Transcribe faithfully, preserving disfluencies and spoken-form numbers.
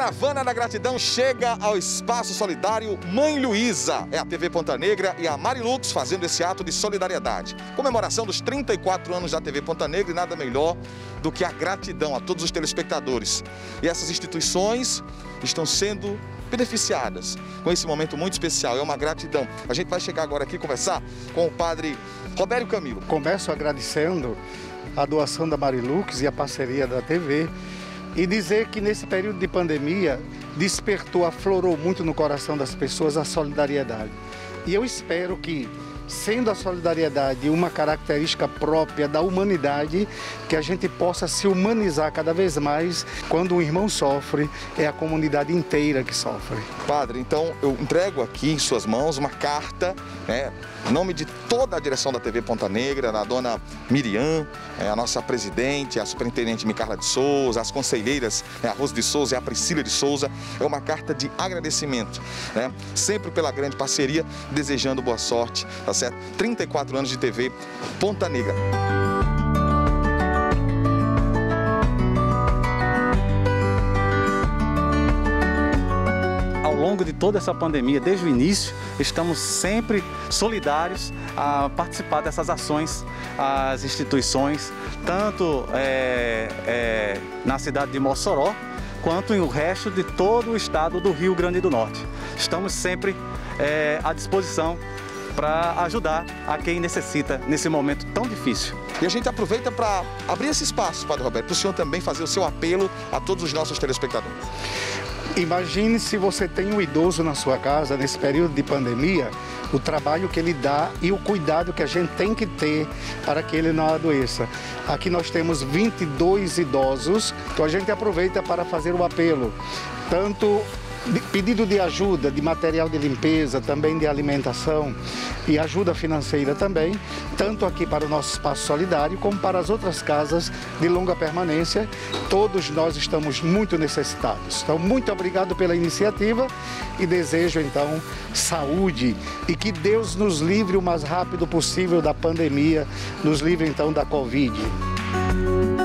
Caravana da Gratidão chega ao Espaço Solidário Mãe Luísa. É a T V Ponta Negra e a Marilux fazendo esse ato de solidariedade. Comemoração dos trinta e quatro anos da T V Ponta Negra e nada melhor do que a gratidão a todos os telespectadores. E essas instituições estão sendo beneficiadas com esse momento muito especial. É uma gratidão. A gente vai chegar agora aqui conversar com o padre Robério Camilo. Começo agradecendo a doação da Marilux e a parceria da T V. E dizer que nesse período de pandemia despertou, aflorou muito no coração das pessoas a solidariedade. E eu espero que, sendo a solidariedade uma característica própria da humanidade, que a gente possa se humanizar cada vez mais. Quando um irmão sofre, é a comunidade inteira que sofre. Padre, então eu entrego aqui em suas mãos uma carta, né, em nome de toda a direção da T V Ponta Negra, da dona Miriam, é, a nossa presidente, a superintendente Micarla de Souza, as conselheiras, né, a Rose de Souza e a Priscila de Souza. É uma carta de agradecimento, né, sempre pela grande parceria, desejando boa sorte, tá certo? trinta e quatro anos de T V Ponta Negra. Ao longo de toda essa pandemia, desde o início, estamos sempre solidários a participar dessas ações, as instituições, tanto é, é, na cidade de Mossoró, quanto no resto de todo o estado do Rio Grande do Norte. Estamos sempre é, à disposição para ajudar a quem necessita nesse momento tão difícil. E a gente aproveita para abrir esse espaço, Padre Roberto, para o senhor também fazer o seu apelo a todos os nossos telespectadores. Imagine se você tem um idoso na sua casa, nesse período de pandemia, o trabalho que ele dá e o cuidado que a gente tem que ter para que ele não adoeça. Aqui nós temos vinte e dois idosos, então a gente aproveita para fazer o apelo, tanto de pedido de ajuda, de material de limpeza, também de alimentação e ajuda financeira também, tanto aqui para o nosso espaço solidário como para as outras casas de longa permanência. Todos nós estamos muito necessitados. Então, muito obrigado pela iniciativa e desejo, então, saúde e que Deus nos livre o mais rápido possível da pandemia, nos livre, então, da Covid.